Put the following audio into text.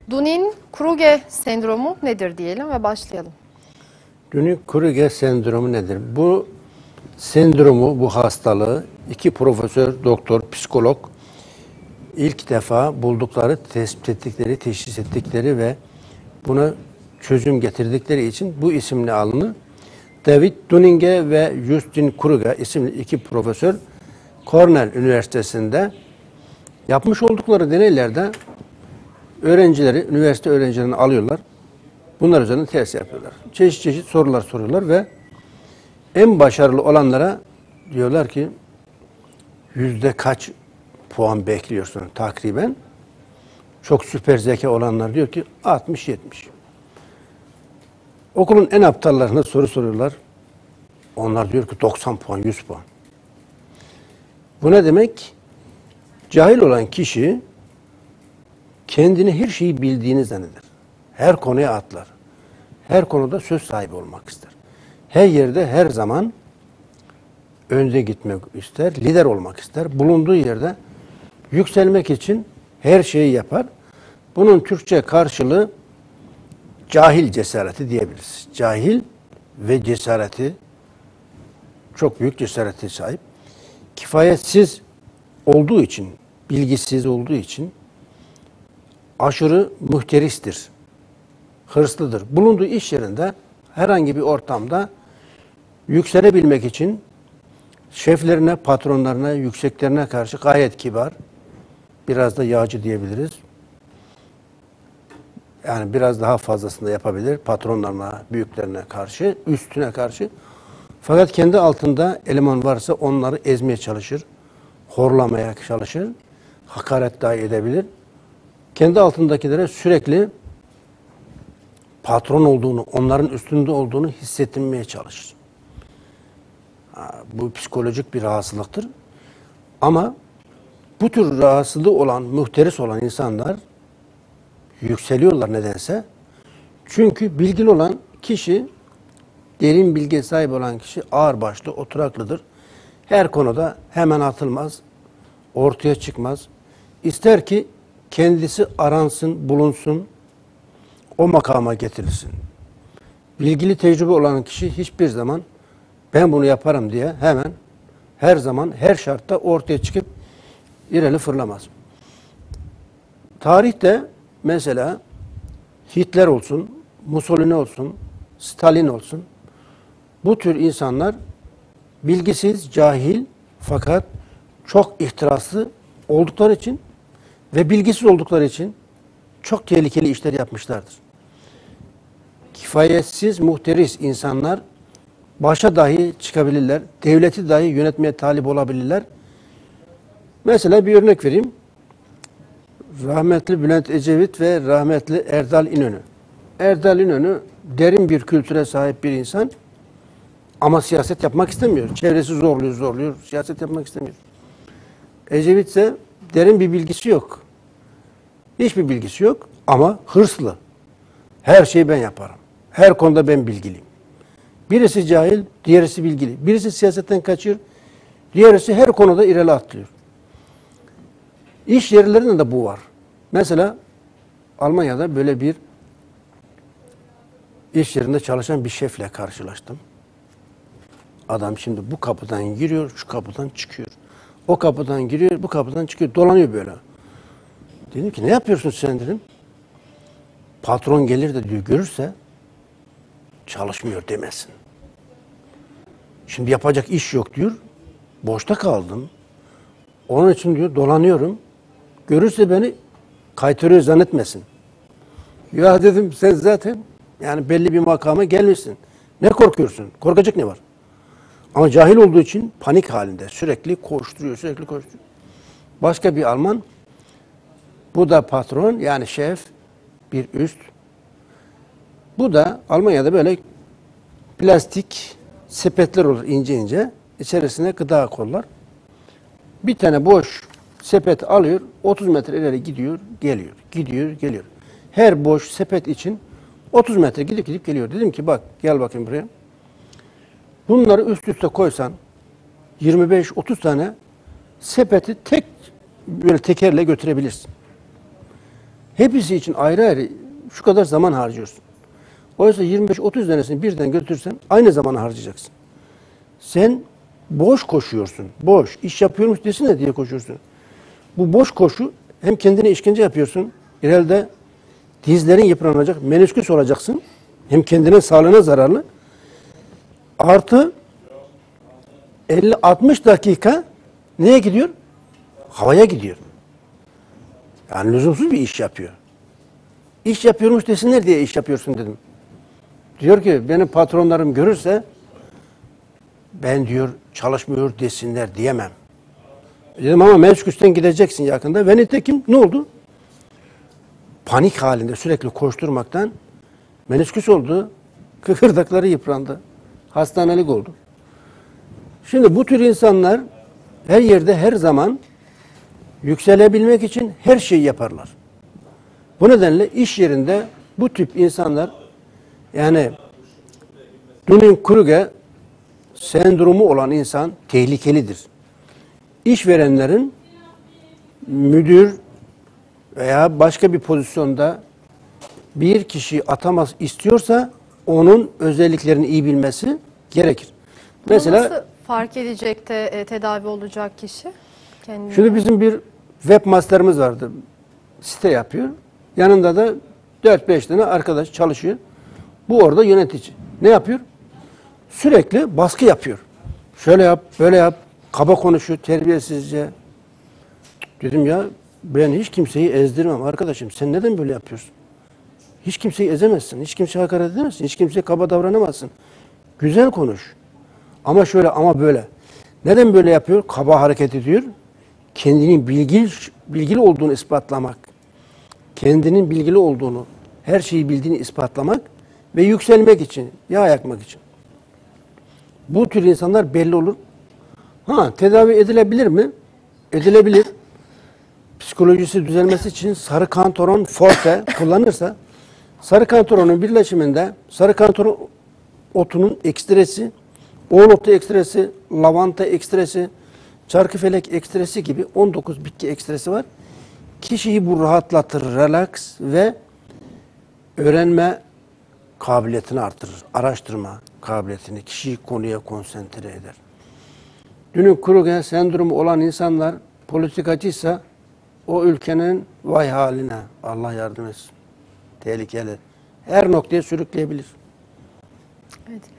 Dunning-Kruger sendromu nedir diyelim ve başlayalım. Dunning-Kruger sendromu nedir? Bu sendromu, bu hastalığı iki profesör, doktor, psikolog ilk defa buldukları, tespit ettikleri, teşhis ettikleri ve buna çözüm getirdikleri için bu isimle alınır. David Dunning ve Justin Kruger isimli iki profesör Cornell Üniversitesi'nde yapmış oldukları deneylerde öğrencileri, üniversite öğrencilerini alıyorlar. Bunlar üzerine test yapıyorlar. Çeşit çeşit sorular soruyorlar ve en başarılı olanlara diyorlar ki yüzde kaç puan bekliyorsun takriben? Çok süper zeka olanlar diyor ki 60-70. Okulun en aptallarına soru soruyorlar. Onlar diyor ki 90 puan, 100 puan. Bu ne demek? Cahil olan kişi kendini her şeyi bildiğini zanneder. Her konuya atlar. Her konuda söz sahibi olmak ister. Her yerde her zaman önde gitmek ister, lider olmak ister. Bulunduğu yerde yükselmek için her şeyi yapar. Bunun Türkçe karşılığı cahil cesareti diyebiliriz. Cahil ve cesareti, çok büyük cesarete sahip. Kifayetsiz olduğu için, bilgisiz olduğu için aşırı muhteristir, hırslıdır. Bulunduğu iş yerinde, herhangi bir ortamda yükselebilmek için şeflerine, patronlarına, yükseklerine karşı gayet kibar, biraz da yağcı diyebiliriz. Yani biraz daha fazlasını da yapabilir patronlarına, büyüklerine karşı, üstüne karşı. Fakat kendi altında eleman varsa onları ezmeye çalışır, horlamaya çalışır, hakaret dahi edebilir. Kendi altındakilere sürekli patron olduğunu, onların üstünde olduğunu hissettirmeye çalışır. Bu psikolojik bir rahatsızlıktır. Ama bu tür rahatsızlığı olan, muhteris olan insanlar yükseliyorlar nedense. Çünkü bilgili olan kişi, derin bilgiye sahip olan kişi ağırbaşlı, oturaklıdır. Her konuda hemen atılmaz, ortaya çıkmaz. İster ki kendisi aransın, bulunsun, o makama getirilsin. Bilgili, tecrübe olan kişi hiçbir zaman ben bunu yaparım diye hemen, her zaman, her şartta ortaya çıkıp ileri fırlamaz. Tarihte mesela Hitler olsun, Mussolini olsun, Stalin olsun, bu tür insanlar bilgisiz, cahil fakat çok ihtiraslı oldukları için ve bilgisiz oldukları için çok tehlikeli işler yapmışlardır. Kifayetsiz, muhteris insanlar başa dahi çıkabilirler, devleti dahi yönetmeye talip olabilirler. Mesela bir örnek vereyim. Rahmetli Bülent Ecevit ve rahmetli Erdal İnönü. Erdal İnönü derin bir kültüre sahip bir insan ama siyaset yapmak istemiyor. Çevresi zorluyor, siyaset yapmak istemiyor. Ecevit ise derin bir bilgisi yok. Hiçbir bilgisi yok ama hırslı. Her şeyi ben yaparım. Her konuda ben bilgiliyim. Birisi cahil, diğerisi bilgili. Birisi siyasetten kaçıyor, diğerisi her konuda ileri atlıyor. İş yerlerinde de bu var. Mesela Almanya'da böyle bir iş yerinde çalışan bir şefle karşılaştım. Adam şimdi bu kapıdan giriyor, şu kapıdan çıkıyor. O kapıdan giriyor, bu kapıdan çıkıyor. Dolanıyor böyle. Dedim ki ne yapıyorsun sen dedim. Patron gelir de diyor görürse çalışmıyor demesin. Şimdi yapacak iş yok diyor. Boşta kaldım. Onun için diyor dolanıyorum. Görürse beni kaytarıyor zannetmesin. Ya dedim sen zaten yani belli bir makama gelmişsin. Ne korkuyorsun? Korkacak ne var? Ama cahil olduğu için panik halinde sürekli koşturuyor, sürekli koşturuyor. Başka bir Alman, bu da patron yani şef, bir üst. Bu da Almanya'da böyle plastik sepetler olur ince ince. İçerisine gıda koyarlar. Bir tane boş sepet alıyor, 30 metre ileri gidiyor, geliyor. Gidiyor, geliyor. Her boş sepet için 30 metre gidip geliyor. Dedim ki bak gel bakayım buraya. Bunları üst üste koysan 25-30 tane sepeti tek böyle tekerle götürebilirsin. Hepsi için ayrı ayrı şu kadar zaman harcıyorsun. Oysa 25-30 tanesini birden götürsen aynı zamanı harcayacaksın. Sen boş koşuyorsun. Boş. İş yapıyormuş desene diye koşuyorsun. Bu boş koşu hem kendine işkence yapıyorsun. İleride dizlerin yıpranacak, menisküs olacaksın. Hem kendine sağlığına zararlı. Artı 50-60 dakika neye gidiyor? Havaya gidiyor. Yani lüzumsuz bir iş yapıyor. İş yapıyormuş desinler diye iş yapıyorsun dedim. Diyor ki benim patronlarım görürse ben diyor çalışmıyor desinler diyemem. Dedim ama menisküsten gideceksin yakında. Ve nitekim ne oldu? Panik halinde sürekli koşturmaktan menisküs oldu. Kıkırdakları yıprandı. Hastanelik oldu. Şimdi bu tür insanlar her yerde her zaman yükselebilmek için her şeyi yaparlar. Bu nedenle iş yerinde bu tip insanlar yani Dunning-Kruger sendromu olan insan tehlikelidir. İşverenlerin müdür veya başka bir pozisyonda bir kişiyi atamak istiyorsa onun özelliklerini iyi bilmesi gerekir. Bunu Mesela nasıl fark edecek de tedavi olacak kişi? Kendine. şimdi bizim bir webmaster'ımız vardı. Site yapıyor. Yanında da 4-5 tane arkadaş çalışıyor. Bu orada yönetici. Ne yapıyor? Sürekli baskı yapıyor. Şöyle yap, böyle yap. Kaba konuşuyor, terbiyesizce. Dedim ya ben hiç kimseyi ezdirmem arkadaşım. Sen neden böyle yapıyorsun? Hiç kimseyi ezemezsin. Hiç kimseye hakaret edemezsin. Hiç kimseye kaba davranamazsın. Güzel konuş. Ama şöyle ama böyle. Neden böyle yapıyor? Kaba hareket ediyor. Kendinin bilgili olduğunu ispatlamak. Kendinin bilgili olduğunu, her şeyi bildiğini ispatlamak ve yükselmek için, yağ yakmak için. Bu tür insanlar belli olur. Tedavi edilebilir mi? Edilebilir. Psikolojisi düzelmesi için sarı kantaron forte kullanırsa, sarı kantaronun birleşiminde sarı kantaron otunun ekstresi, oğul otu ekstresi, lavanta ekstresi, çarkıfelek ekstresi gibi 19 bitki ekstresi var. Kişiyi bu rahatlatır, relax ve öğrenme kabiliyetini artırır. Araştırma kabiliyetini, kişiyi konuya konsantre eder. Dunning-Kruger sendromu olan insanlar politikacıysa o ülkenin vay haline Allah yardım etsin. Tehlikeli. Her noktaya sürükleyebilir. Evet.